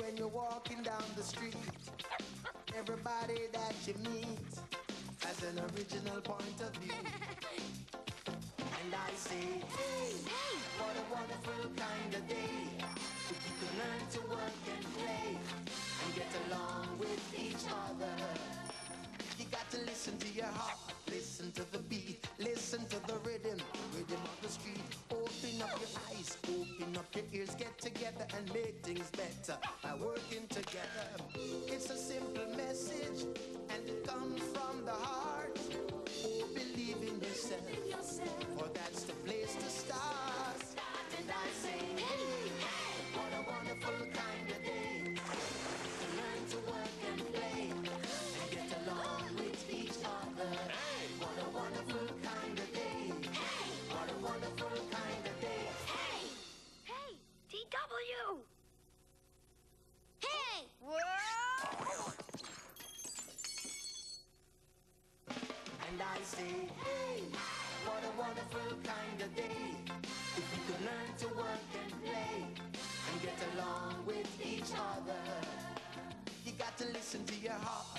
when you're walking down the street. Everybody that you meet has an original point of view. And I say, hey, what a wonderful kind of day. If you can learn to work and play and get along with each other. You got to listen to your heart, listen to the beat, listen to the rhythm of the street. Open up your eyes, open up your ears, get together and make things better by working together. It's a simple message and it comes from the heart. Oh, believe in yourself, for that's the place to start. And I say, hey, what a wonderful kind of day to learn to work and play and get along with each other. What a wonderful kind of day. What a wonderful kind of day. Hey, DW. Hey! Whoa! And I say, hey, what a wonderful kind of day. If you could learn to work and play and get along with each other. You got to listen to your heart,